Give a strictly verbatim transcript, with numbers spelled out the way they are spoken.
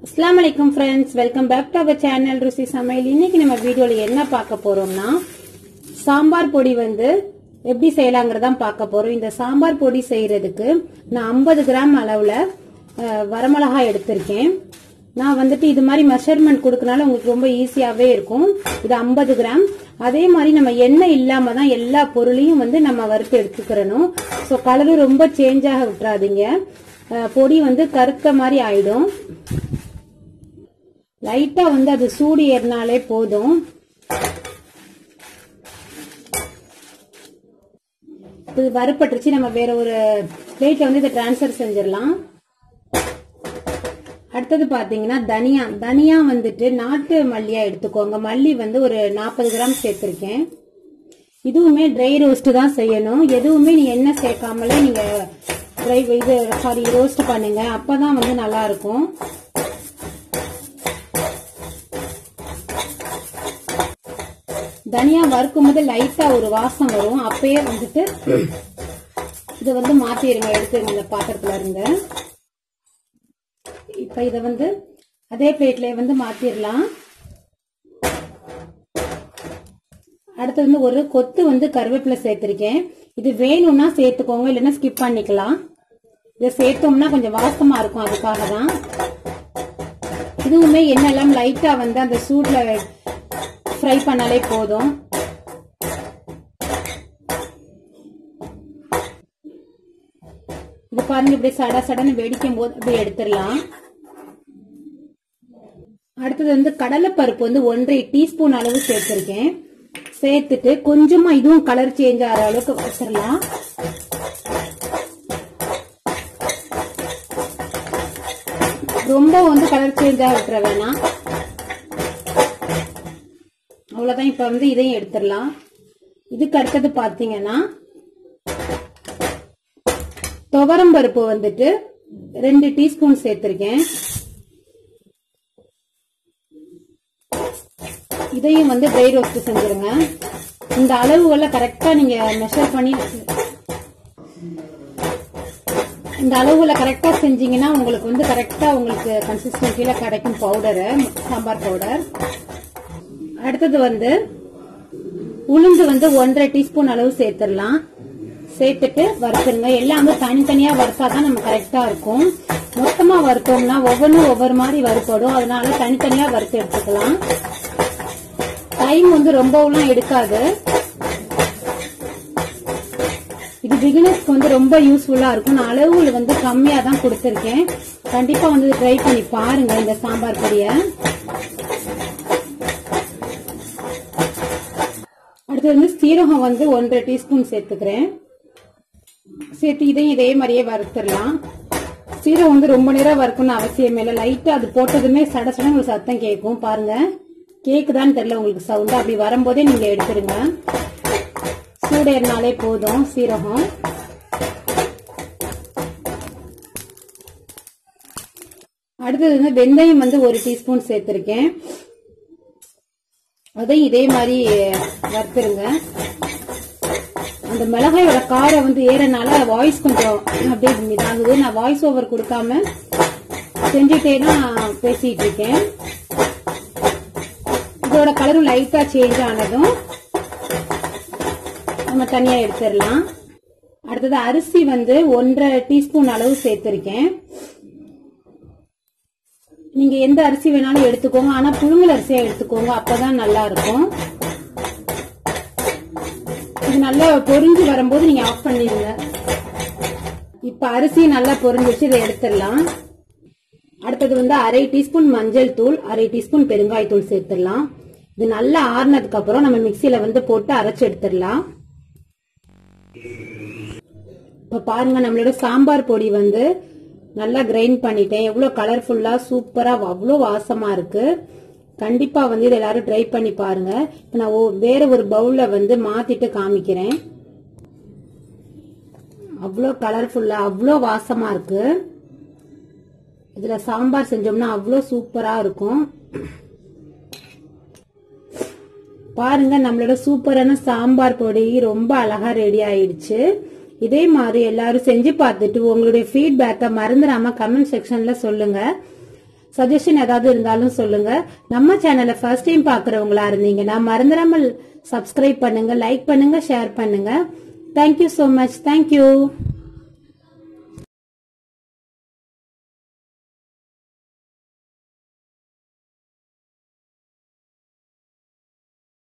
अस्सलाम वालेकुम friends, welcome back to our channel Rusi Samayal. இன்னைக்கு நம்ம வீடியோல என்ன பார்க்க போறோம்னா சாம்பார் பொடி வந்து எப்படி செய்யலாம்ங்கறத பார்க்க போறோம்। இந்த சாம்பார் பொடி செய்யறதுக்கு நான் ஐம்பது கிராம் அளவுல வரமிளகாய் எடுத்திருக்கேன்। நான் வந்துட்டு இது மாதிரி மெஷர்மென்ட் கொடுக்கனால உங்களுக்கு ரொம்ப ஈஸியாவே இருக்கும்। இது ஐம்பது கிராம்। அதே மாதிரி நம்ம எண்ணெய் இல்லாம தான் எல்லா பொருளையும் வந்து நம்ம வறுத்து எடுத்துக்கறணும்। சோ கலர் ரொம்ப சேஞ்ச் ஆக விட்டுறாதீங்க, பொடி வந்து கருக்க மாதிரி ஆயிடும்। லைட்டா வந்து அது சூடு ஏறினாலே போதும்। இது வறுப்பட்டுருச்சு, நம்ம வேற ஒரு பிளேட்ல வந்து இதை டிரான்ஸ்ஃபர் செஞ்சிடலாம்। அடுத்தது பாத்தீங்கன்னா தனியா தனியா வந்துட்டு நாட்டு மல்லியா எடுத்துக்கோங்க। மல்லி வந்து ஒரு நாற்பது கிராம் சேர்த்திருக்கேன்। இதுவுமே ட்ரை ரோஸ்ட் தான் செய்யணும்। எதுவுமே நீங்க எண்ணெய் சேர்க்காமலே நீங்க ட்ரை இது சாரி ரோஸ்ட் பண்ணுங்க, அப்பதான் வந்து நல்லா இருக்கும்। தனியா வறுக்கும் போது லைட்டா ஒரு வாசம் வரும், அப்பயே வந்துட்டு இதை வந்து மாத்திருங்க, எடுத்துருங்க இந்த பாத்திரத்துல இருந்து। இப்ப இத வந்து அதே பிளேட்ல வந்து மாத்திரலாம்। அடுத்து வந்து ஒரு கொத்து வந்து கருவேப்பிலை சேர்த்திருக்கேன்। இது வேணும்னா சேர்த்துக்கோங்க, இல்லைன்னா ஸ்கிப் பண்ணிக்கலாம்। இதை சேர்த்தோம்னா கொஞ்சம் வாசமா இருக்கும், அதுக்காக தான்। இதுவுமே எண்ணெல்லாம் லைட்டா வந்து அந்த சூட்ல ஃப்ரை பண்ணாலே போதும்। இது பாருங்க, இப்படி சட சடன்னு வெடிக்கும் போது அப்படியே எடுத்துடலாம்। அடுத்தது வந்து கடலைப்பருப்பு வந்து ஒன்றரை டீஸ்பூன் அளவு சேர்த்திருக்கேன்। சேர்த்துட்டு கொஞ்சமா இதுவும் கலர் சேஞ்ச் ஆகிற அளவுக்கு வச்சிடலாம்। ரொம்ப வந்து கலர் சேஞ்ச் ஆக விட்டுற வேணாம், அவ்வளவுதான்। இப்ப வந்து இதையும் எடுத்துடலாம்। இதுக்கு அடுத்தது பாத்தீங்கன்னா துவரம் பருப்பு வந்துட்டு ரெண்டு டீஸ்பூன் சேர்த்திருக்கேன்। இதையும் வந்து ட்ரை ரோஸ்ட் செஞ்சிருங்க। இந்த அளவுகளை கரெக்டா நீங்க மெஷர் பண்ணி இந்த அளவுகளை கரெக்டா செஞ்சீங்கன்னா உங்களுக்கு வந்து கரெக்டா உங்களுக்கு கன்சிஸ்டன்சில கிடைக்கும் பவுடர், சாம்பார் பவுடர்। அடுத்தது வந்து உளுந்து வந்து ஒன்றரை டீஸ்பூன் அளவு சேர்த்துடலாம்। சேர்த்துட்டு வறுத்துருங்க। எல்லாம் வந்து தனித்தனியா வறுத்தாதான் நம்ம கரெக்டா இருக்கும்। மொத்தமா வறுத்தோம்னா ஒவ்வொன்றும் ஒவ்வொரு மாதிரி வறுப்படும், அதனால தனித்தனியா வறுத்து எடுத்துக்கலாம்। டைம் வந்து ரொம்பவும் எடுக்காது। இது பிகினர்ஸ்க்கு வந்து ரொம்ப யூஸ்ஃபுல்லா இருக்கும்। நான் அளவுகள் வந்து கம்மியா தான் கொடுத்திருக்கேன், கண்டிப்பா வந்து ட்ரை பண்ணி பாருங்க இந்த சாம்பார் பொடியை। அடுத்து வந்து சீரகம் வந்து ஒன்றரை டீஸ்பூன் சேர்த்துக்கிறேன்। சேர்த்து இதையும் இதே மாதிரியே வறுத்துடலாம்। சீரகம் வந்து ரொம்ப நேரம் வறுக்கணும்னு அவசியம் இல்லை, லைட்டா அது போட்டதுமே சட சடன்னு ஒரு சத்தம் கேட்கும், பாருங்க கேக்குதான்னு தெரியல உங்களுக்கு சவுண்ட்। அப்படி வரும்போதே நீங்க எடுத்துருங்க, சூடேறினாலே போதும் சீரகம்। அடுத்தது வந்து வெந்தயம் வந்து ஒரு டீஸ்பூன் சேர்த்திருக்கேன், அதையும் இதே மாதிரி வறுத்துருங்க। அந்த மிளகாயோட காரம் வந்து ஏறனால வாய்ஸ் கொஞ்சம் அப்படியே இதாகுது, நான் வாய்ஸ் ஓவர் கொடுக்காம செஞ்சுட்டேன்னா பேசிட்டு இருக்கேன்। இதோட கலரும் லைட்டா சேஞ்ச் ஆனதும் நம்ம தனியா எடுத்துடலாம்। அடுத்தது அரிசி வந்து ஒன்றரை டீஸ்பூன் அளவு சேர்த்திருக்கேன்। நீங்க எந்த அரிசி வேணாலும் எடுத்துக்கோங்க, ஆனா புழுங்கல் அரிசியா எடுத்துக்கோங்க, அப்பதான் நல்லா இருக்கும்। இது நல்லா பொரிஞ்சு வரும்போது நீங்க ஆஃப் பண்ணிடுங்க। இப்ப அரிசி நல்லா பொரிஞ்சிச்சு, இதை எடுத்துடலாம்। அடுத்தது வந்து அரை டீஸ்பூன் மஞ்சள் தூள், அரை டீஸ்பூன் பெருங்காய தூள் சேர்த்துடலாம்। இது நல்லா ஆறுனதுக்கு அப்புறம் நம்ம மிக்சியில வந்து போட்டு அரைச்சு எடுத்துடலாம்। இப்ப பாருங்க, நம்மளோட சாம்பார் பொடி வந்து நல்லா கிரைண்ட் பண்ணிட்டேன், எவ்வளவு கலர்ஃபுல்லா சூப்பரா அவ்வளவு வாசமா இருக்கு। கண்டிப்பா வந்து இதை எல்லாரும் ட்ரை பண்ணி பாருங்க। நான் வேற ஒரு பவுல்ல வந்து மாத்திட்டு காமிக்கிறேன், அவ்வளோ கலர்ஃபுல்லா அவ்வளோ வாசமா இருக்கு। இதுல சாம்பார் செஞ்சோம்னா அவ்வளோ சூப்பரா இருக்கும்। பாருங்க, நம்மளோட சூப்பரான சாம்பார் பொடி ரொம்ப அழகா ரெடி ஆயிடுச்சு। இதே மாதிரி எல்லாரும் செஞ்சு பார்த்துட்டு உங்களுடைய ஃபீட்பேக்கை மறந்துடாம கமெண்ட் செக்ஷன்ல சொல்லுங்க। சஜஷன் ஏதாவது இருந்தாலும் சொல்லுங்க. நம்ம சேனலை ஃபர்ஸ்ட் டைம் பாக்குறவங்களா இருந்தீங்கன்னா மறந்துடாமல் சப்ஸ்கிரைப் பண்ணுங்க, லைக் பண்ணுங்க, ஷேர் பண்ணுங்க. Thank you so much. தேங்க்யூ.